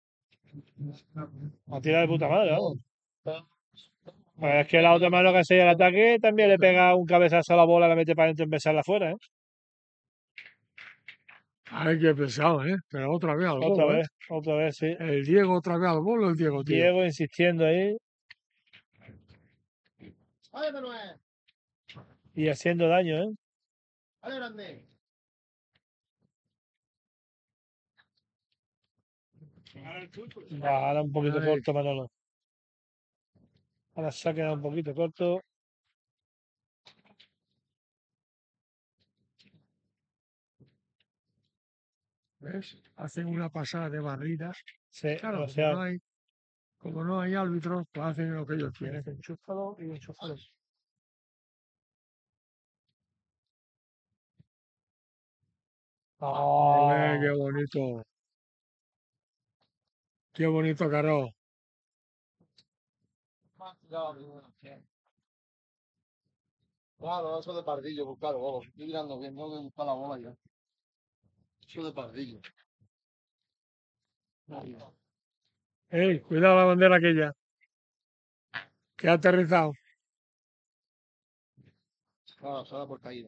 A tirar de puta madre, vamos. Pues es que la otra mano que hacía el ataque también le pega un cabezazo a la bola, la mete para adentro y empezarla afuera, ¿eh? Ay, qué pesado, ¿eh? Pero otra vez al bolo, ¿eh? Otra vez, sí. El Diego otra vez al bolo, el Diego, tío. Diego insistiendo ahí ¡Vale, Manuel! y haciendo daño, ¿eh? ¡Vale, grande! Ahora un poquito Ay. corto, Manolo. Ahora se ha quedado un poquito corto. ¿Ves? Hacen una pasada de barridas. Sí, Claro, o sea, como no hay árbitros, pues hacen lo que ellos quieren. enchúfalo y enchúfalo. Olé, qué ¡Oh! bonito. Qué bonito, Caro. Claro, eso de pardillo, buscar bola. Estoy mirando bien, tengo que buscar la bola ya. Eso de pardillo. ¡Ey! Cuidado la bandera aquella. Que ha aterrizado. Claro, solo por caída.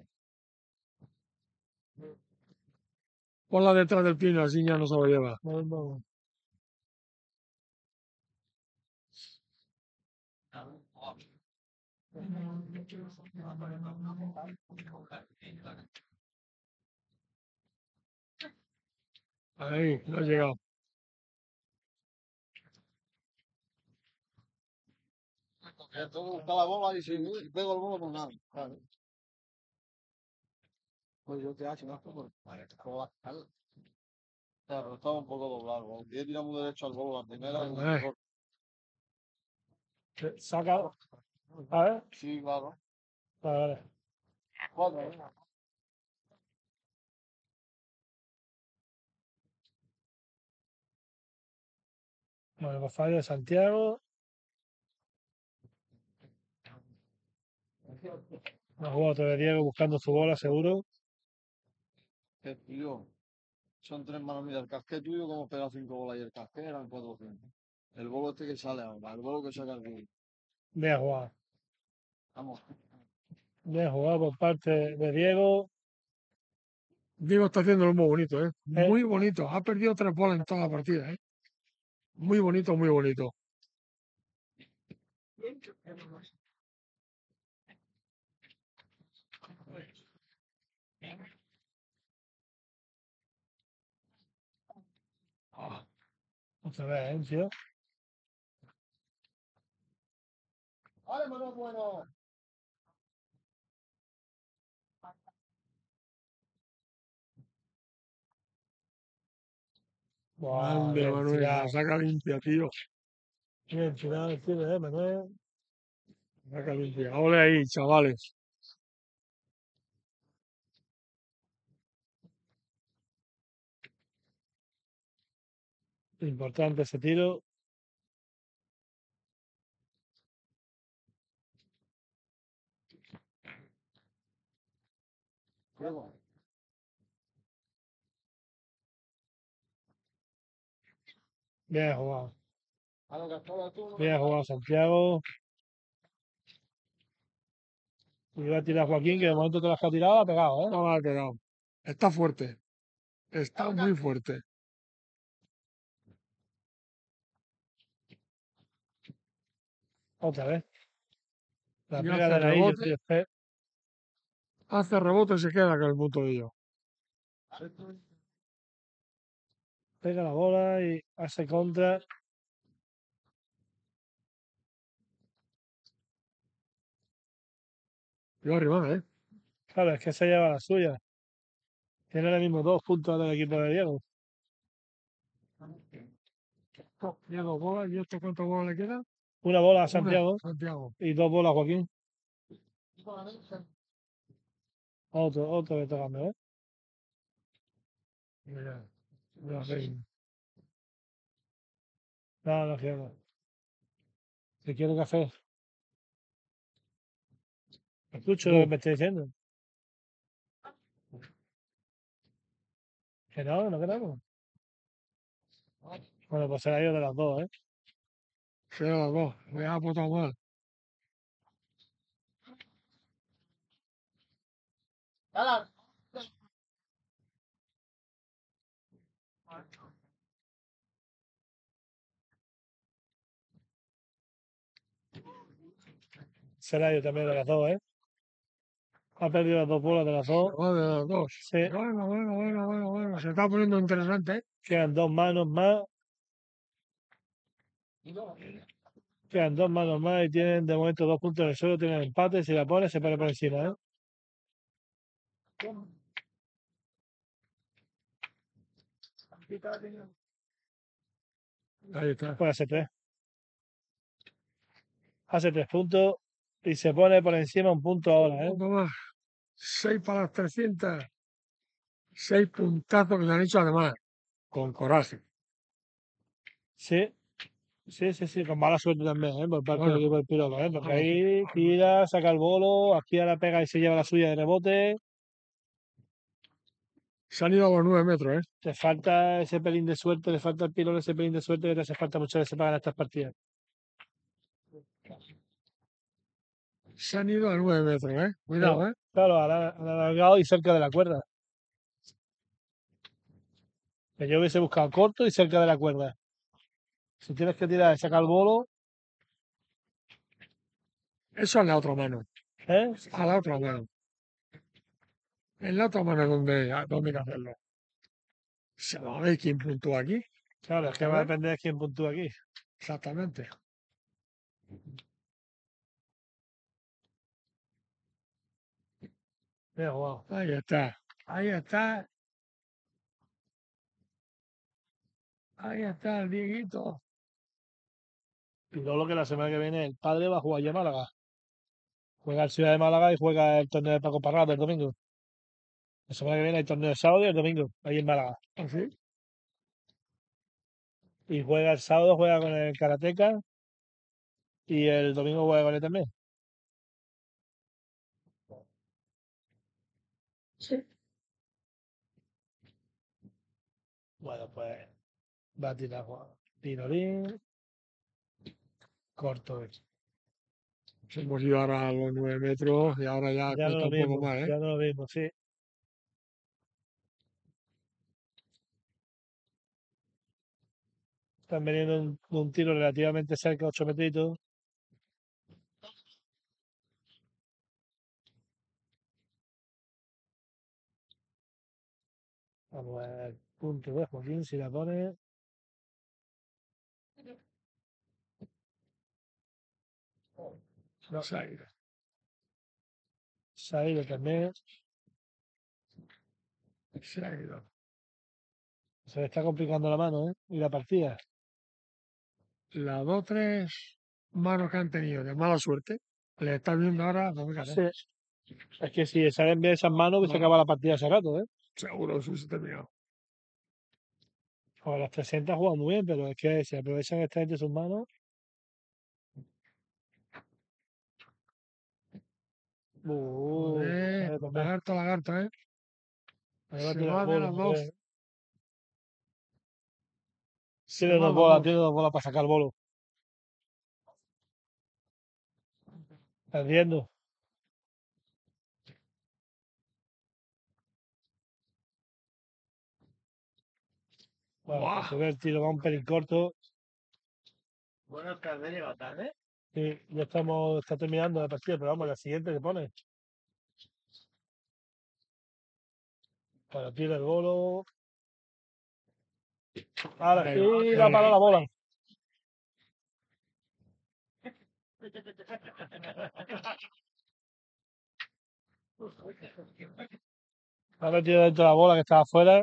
Ponla detrás del pino, así ya no se lo lleva. No. Ahí, no ha llegado. Tengo que buscar la bola y si pego el bola, pues nada. Claro. Pues yo te hago más por claro, estaba un poco doblado. Si tiramos derecho al bolo la primera, Hombre. Saca. A ver. sí, claro. Vale. Cuatro. Bueno, pues fallo de Santiago. No jugado otra vez Diego buscando su bola, seguro. Que tío. Son 3 manos. Mira, el casqué tuyo, como pega 5 bolas y el casqué eran 4 o 5. El bolo este que sale ahora, el bolo que saca el bolo. Bien jugado. Vamos. Bien jugado por parte de Diego. Diego está haciéndolo muy bonito, ¿eh? Muy bonito. Ha perdido 3 bolas en toda la partida, ¿eh? Muy bonito, muy bonito. Ah, otra vez, tío. ¡Vale, Manuel, bueno! Buah, Grande, bien Manuel. La tirado. saca limpia, tío. Bien tirado el tiro, Manuel. La saca limpia. Ole ahí, chavales. Importante ese tiro. Diego. Bien jugado. A lo que estaba tú, no me Bien jugado Santiago. Y va a tirar Joaquín, que de momento te las que ha tirado, ha pegado, ¿eh? No la ha pegado. Está fuerte. Está muy fuerte. Otra vez. La Y pega hace de Naillo, rebote. tío. Hace rebote y se queda con el punto de ello. Pega la bola y hace contra. Y va arriba, ¿eh? Claro, es que se lleva la suya. Tiene ahora mismo 2 puntos del equipo de Diego. Diego, bola. ¿Y esto cuántas bolas le quedan? Una bola a Una, Santiago Santiago. y 2 bolas a Joaquín. Otro que toca, ¿eh? Mira, no sé. No, no quiero. Si quiero café. Escucho lo que me estoy diciendo. Que no queremos. Bueno, pues será yo de las dos, ¿eh? Será las dos. Me ha puesto mal. Será yo también de las dos, ¿eh? Ha perdido las dos bolas de las dos. Va de las dos. Sí. Bueno. Se está poniendo interesante, ¿eh? Quedan dos manos más. Quedan dos manos más y tienen de momento 2 puntos en el suelo. Tienen empate. Si la pone, se pone por encima, ¿eh? Ahí está. Puede hacer 3. Hace 3 puntos y se pone por encima un punto ahora, ¿eh? Un punto más. 6 para las 300. 6 puntazos que se han hecho además. Con coraje. Sí. Con mala suerte también, ¿eh? Por parte Bueno. del equipo del Pirola, ¿eh? Porque ahí tira, saca el bolo, aquí ahora pega y se lleva la suya de rebote. Se han ido a los 9 metros, ¿eh? Te falta ese pelín de suerte, le falta al Pirola ese pelín de suerte que te hace falta muchas veces para ganar estas partidas. Se han ido a 9 metros, ¿eh? Cuidado, ¿eh? Claro, al alargado y cerca de la cuerda. Que yo hubiese buscado corto y cerca de la cuerda. Si tienes que tirar y sacar el bolo, Eso en la otra mano. ¿eh? A la otra mano. En la otra mano es donde hay que hacerlo. Se va a ver quién puntúa aquí. Claro, es que va a depender de quién puntúa aquí. Exactamente. Mira, wow. Ahí está. Ahí está. Ahí está el Dieguito. Y luego lo que la semana que viene el padre va a jugar ya a Málaga. Juega el Ciudad de Málaga y juega el torneo de Paco Parrado el domingo. La semana que viene hay torneo el sábado y el domingo, ahí en Málaga. Así. Y juega el sábado, juega con el Karateka y el domingo juega con él también. Sí. Bueno, pues va a tirar Pirorín. Corto. Hemos ido ahora a los 9 metros y ahora ya Ya no cuesta lo un poco mismo, más, ¿eh? ya no lo mismo, sí. Están veniendo un tiro relativamente cerca, 8 metritos. Vamos a ver, punto de Joaquín, si la pone. No, Se ha ido. se ha ido también. Se ha ido. Se le está complicando la mano, ¿eh? Y la partida. Las 2-3 manos que han tenido de mala suerte, le está viendo ahora, no me Sí. Es que si salen bien esas manos, que se Bueno. acaba la partida hace rato, ¿eh? Seguro que se ha terminado. O las 300 juegan muy bien, pero es que si aprovechan esta gente sus manos. Lagarto, ¿eh? Ahí va a Se tirar va de bola, las dos. hombre. Se Tiene va dos las bolas, dos. tiene 2 bolas para sacar el bolo. Perdiendo. Bueno, Buah. pues se ve el tiro, va un pelín corto. Bueno, el carnet llega tarde. Sí, ya está terminando la partida, pero vamos, la siguiente se pone. Bueno, tira el bolo. Ahora sí, va para la bola. Ha metido dentro de la bola que estaba afuera.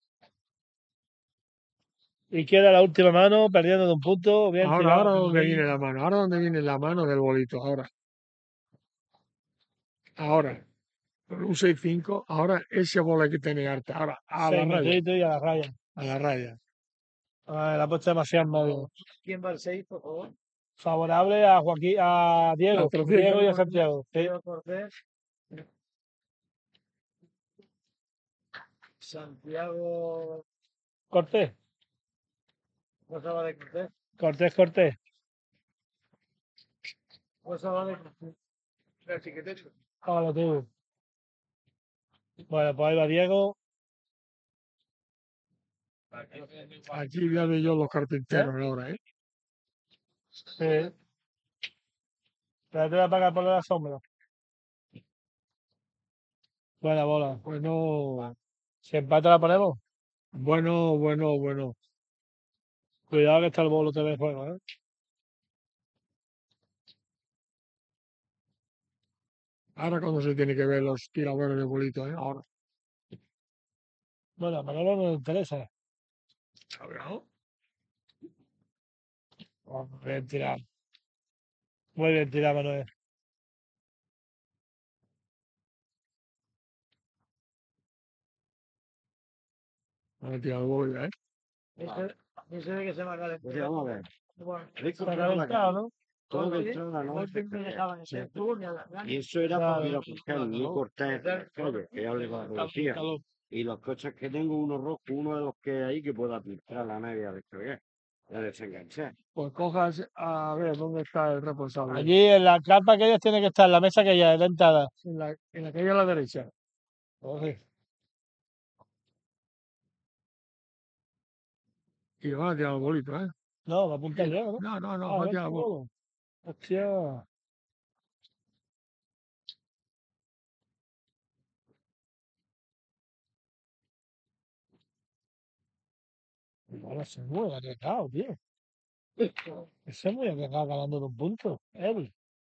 Y queda la última mano, perdiendo de un punto. Bien tirado. Ahora dónde viene la mano. Ahora dónde viene la mano del bolito. Ahora. con un 6-5, ahora ese bolo hay que tener arte. Ahora, a la 6 raya, metritos y a la raya. a la raya. Ah, la ha puesto demasiado en medio. ¿Quién va al 6, por favor? Favorable a Joaquín, a Diego, 400. Diego y a Santiago. Sí. Diego Cortés. Santiago. Cortés, Cosa va de Cortés. Cortés. Cosa va de Cortés. La chiquiteta. Hágalo tú. Bueno, pues ahí va Diego. Aquí vienen yo los carpinteros ahora, ¿eh? Sí. Pero te voy a pagar por la sombra. Buena bola. Bueno, Si empate la ponemos. bueno. Cuidado que está el bolo TV en juego, ¿eh? Ahora cuando se tiene que ver los tiradores de bolito, ¿eh? Ahora. Bueno, a Manolo no le interesa. ¿Sabes? Bien tirado. Muy bien tirado, Manuel. No he tirado el bolo ya, ¿eh? Ese de que se me ha calentado. Pues vamos a ver. Bueno, Está calentado, ¿no? Todo Porque dentro de la no noche. me dejaban hacer tú ni a las ganas. Y eso era Claro. porque lo buscaron, no cortar en las calles, que hable con la policía. Calor. Y los coches que tengo, uno rojo, uno de los que hay que pueda filtrar la media de descargar. Ya desenganché. Pues cojas a ver dónde está el responsable. Allí en la carpa que ellos tiene que estar, en la mesa que ya es la entrada. En la calle a la derecha. Coge. Y van a tirar el bolito, ¿eh? No, va a apuntar Diego, ¿no? No, Ah, va a ¿ves tirar el el bolo. bolo? Hostia. Ahora se mueve arriesgado, tío. Ese es muy arriesgado ganando 2 puntos. Él.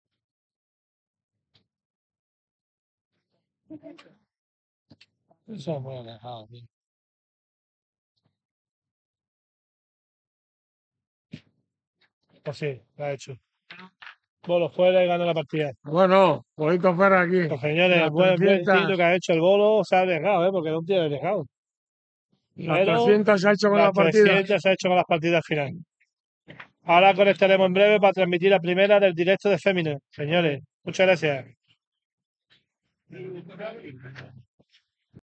Eso es muy arriesgado, tío. Pues sí, lo ha hecho. Bolo fuera y gana la partida. Bueno, bolito fuera aquí. Pues señores, Las buen 300. tiro que ha hecho el bolo. Se ha arriesgado, ¿eh? Porque es un tío arriesgado. Las Pero 300 se ha hecho con la las partida. 300 se ha hecho con las partidas final. Ahora conectaremos en breve para transmitir la primera del directo de Féminas. Señores, muchas gracias.